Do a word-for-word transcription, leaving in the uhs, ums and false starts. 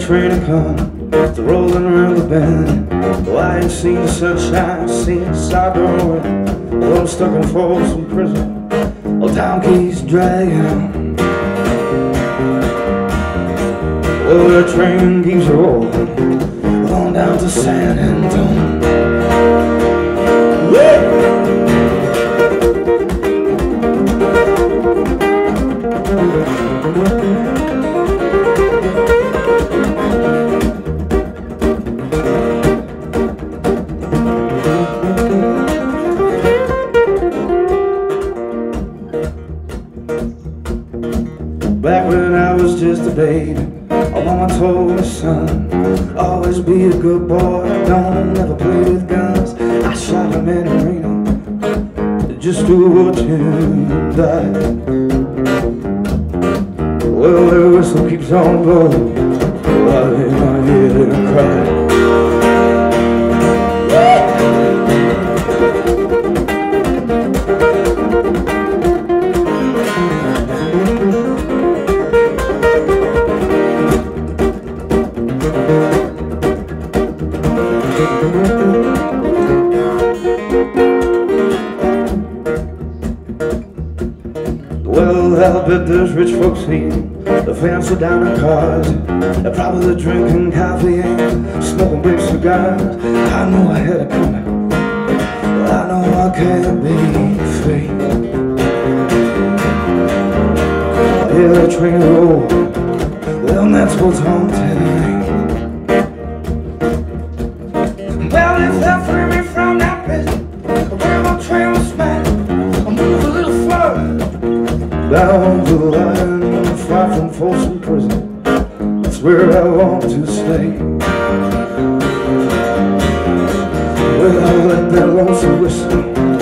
train to come, it's rolling around the bend. Though I ain't seen the sunshine since I don't. Well, I'm stuck in Folsom Prison, well, time keeps dragging on. Well, the train keeps rolling on down to San Antonio. Back when I was just a baby, my mama told me, son, always be a good boy, don't ever play with guns. I shot a man in Reno just to watch him die. Well, their whistle keeps on blowing while in my head and I cry. Well, I bet there's rich folks here, the fancy dining cars, they're probably drinking coffee and smoking big cigars. I know I had it coming, but I know I can't be fake. I hear the train roll, well, that's what's on today. Well, if they free me from that prison, where my train was smashed, I'll move a little further down the line, far from Folsom Prison, that's where I want to stay. Well, I'll let that lonesome whistle